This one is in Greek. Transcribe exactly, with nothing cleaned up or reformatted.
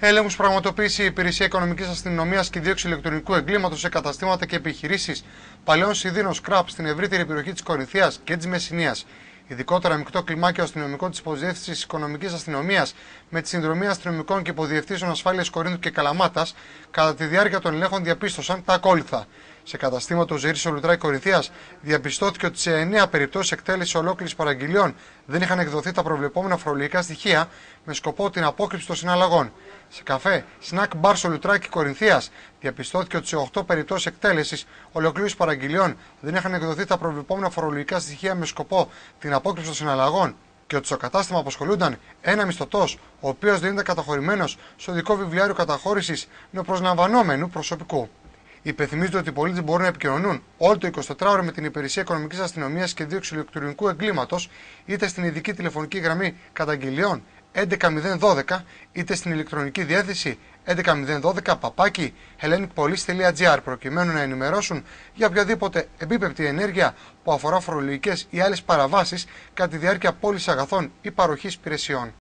Έλεγχους πραγματοποίησε η Υπηρεσία Οικονομικής Αστυνομίας και Δίωξη Ηλεκτρονικού Εγκλήματος σε καταστήματα και επιχειρήσεις παλαιών σιδήρων σκραπ στην ευρύτερη περιοχή της Κορινθίας και της Μεσσηνίας. Ειδικότερα, μεικτό κλιμάκιο αστυνομικό της Υποδιεύθυνσης Οικονομικής Αστυνομίας με τη συνδρομή αστυνομικών και υποδιευθύνσεων ασφάλειας Κορίνθου και Καλαμάτας, κατά τη διάρκεια των ελέγχων διαπίστωσαν τα ακόλουθα. Σε καταστήμα του Ζερή Σολουτράκη Κορινθίας διαπιστώθηκε ότι σε εννέα περιπτώσεις εκτέλεσης ολόκληρης παραγγελιών δεν είχαν εκδοθεί τα προβλεπόμενα φορολογικά στοιχεία με σκοπό την απόκρυψη των συναλλαγών. Σε καφέ, σνακ μπαρ Σολουτράκη Κορινθίας διαπιστώθηκε ότι σε οκτώ περιπτώσεις εκτέλεσης ολοκλήρωσης παραγγελιών δεν είχαν εκδοθεί τα προβλεπόμενα φορολογικά στοιχεία με σκοπό την απόκρυψη των συναλλαγών και ότι στο κατάστημα απασχολούνταν ένα μισθωτός, ο οποίος δεν ήταν καταχωρημένος στο ειδικό βιβλιάριο καταχώρησης νεοπροσλαμβανόμενου προσωπικού. Υπενθυμίζεται ότι οι πολίτες μπορούν να επικοινωνούν όλο το εικοσιτετράωρο με την Υπηρεσία Οικονομικής Αστυνομίας και Δίωξη Ηλεκτρονικού Εγκλήματος, είτε στην ειδική τηλεφωνική γραμμή καταγγελιών έντεκα μηδέν δώδεκα, είτε στην ηλεκτρονική διεύθυνση έντεκα μηδέν δώδεκα παπάκι hellenicpolice τελεία gr, προκειμένου να ενημερώσουν για οποιαδήποτε επίπεπτη ενέργεια που αφορά φορολογικές ή άλλες παραβάσεις κατά τη διάρκεια πώλησης αγαθών ή παροχής υπηρεσιών.